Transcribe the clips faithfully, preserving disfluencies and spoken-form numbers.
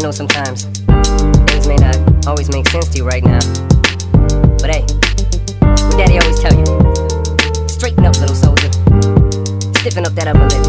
know sometimes things may not always make sense to you right now, but hey, what Daddy always tell you: straighten up, little soldier. Stiffen up that upper lip.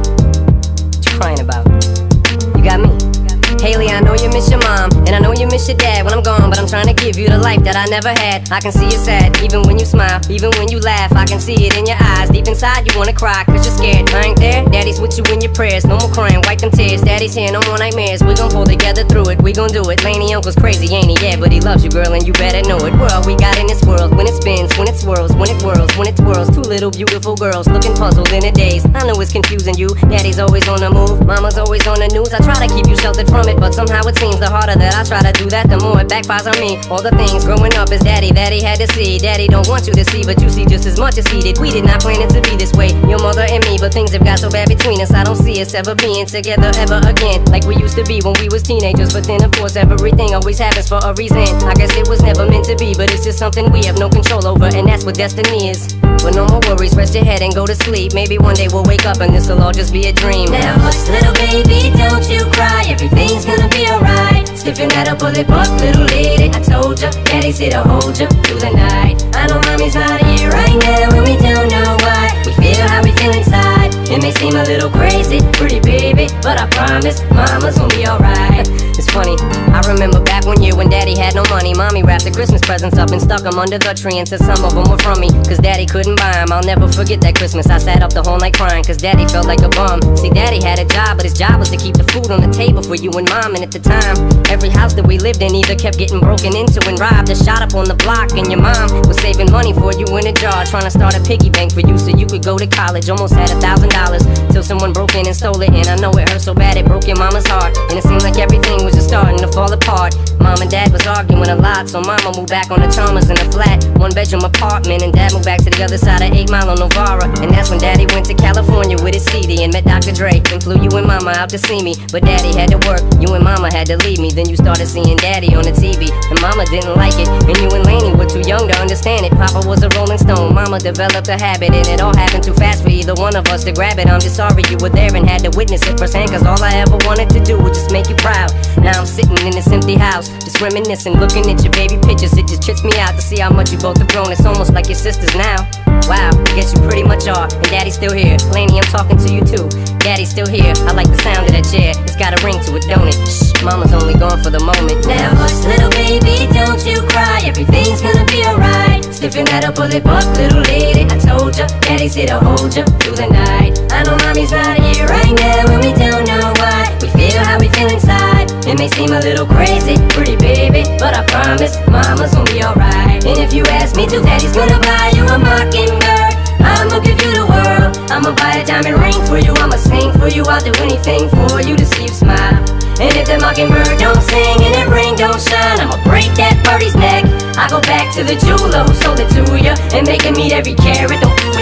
What you crying about? You got me. Haley, I know you miss your mom, and I know you miss your dad when I'm gone, but I'm trying to give you the life that I never had. I can see you sad, even when you smile, even when you laugh. I can see it in your eyes, deep inside you wanna cry, cause you're scared. I ain't there, Daddy's with you in your prayers. No more crying, wipe them tears. Daddy's here, no more nightmares. We gon' pull together through it, we gon' do it. Laney Uncle's crazy, ain't he? Yeah, but he loves you, girl, and you better know it. World we got in this world, when it spins, when it swirls, when it whirls, when it twirls. Two little beautiful girls, looking puzzled in a daze. I know it's confusing you, Daddy's always on the move, Mama's always on the news. I try to keep you sheltered from it, but somehow it seems the harder that I try to do that, the more it backfires on me. All the things growing up is Daddy that he had to see. Daddy don't want you to see, but you see just as much as he did. We did not plan it to be this way, your mother and me, but things have got so bad between us. I don't see us ever being together ever again, like we used to be when we was teenagers. But then of course everything always happens for a reason. I guess it was never meant to be, but it's just something we have no control over, and that's what destiny is. But no more worries, rest your head and go to sleep. Maybe one day we'll wake up and this'll all just be a dream. Now hush, little baby, don't you cry, everything's gonna be alright. Stiffen that up, pull it up, little lady. I told ya, Daddy's here to hold ya through the night. I know Mommy's not here right now, and we don't know why. We feel how we feel inside. It may seem a little crazy, pretty baby, but I promise Mama's gonna be alright. It's funny, I remember back one year when Daddy had no money. Mommy wrapped the Christmas presents up and stuck them under the tree and said some of them were from me, cause Daddy couldn't buy them. I'll never forget that Christmas. I sat up the whole night crying, cause Daddy felt like a bum. See, Daddy had a job, but his job was to keep the food on the table for you and Mom. And at the time, every house that we lived in either kept getting broken into and robbed or shot up on the block. And your mom was saving money for you in a jar, trying to start a piggy bank for you so you could go to college. Almost had a thousand dollars till someone broke in and stole it. And I know it hurt so bad it broke your mama's heart, and it seemed like everything was just starting to fall apart. Mom and Dad was arguing a lot, so Mama moved back on the Chalmers in a flat, one bedroom apartment, and Dad moved back to the other side of eight Mile on Novara. And that's when Daddy went to California with his C D and met Doctor Dre, and flew you and Mama out to see me. But Daddy had to work, you and Mama had to leave me. Then you started seeing Daddy on the T V, and Mama didn't like it, and you and Laney were too young to understand it. Papa was a Rolling Stone, Mama developed a habit, and it all happened too fast for either one of us to grab it. I'm just sorry you were there and had to witness it firsthand, cause all I ever wanted to do was just make you proud. Now I'm sitting in this empty house, just reminiscing, looking at your baby pictures. It just trips me out to see how much you both have grown. It's almost like your sisters now. Wow, I guess you pretty much are. And Daddy's still here. Laney, I'm talking to you too. Daddy's still here. I like the sound of that chair. It's got a ring to it, don't it? Shh, Mama's only gone for the moment. Now hush, little baby, don't you cry, everything's gonna be alright. Stiffen that up, pull it up, little lady. I told ya, Daddy's here to hold ya through the night. I know Mommy's not here right now, and we don't know why. We feel how we feel inside. It may seem a little crazy, pretty baby, but I promise Mama's gonna be alright. And if you ask me to, Daddy's gonna buy you a mockingbird. I'ma give you the world, I'ma buy a diamond ring for you, I'ma sing for you, I'll do anything for you to see you smile. And if the mockingbird don't sing and that ring don't shine, I'ma break that birdie's neck. I go back to the jeweler who sold it to ya and make him eat every carat. Don't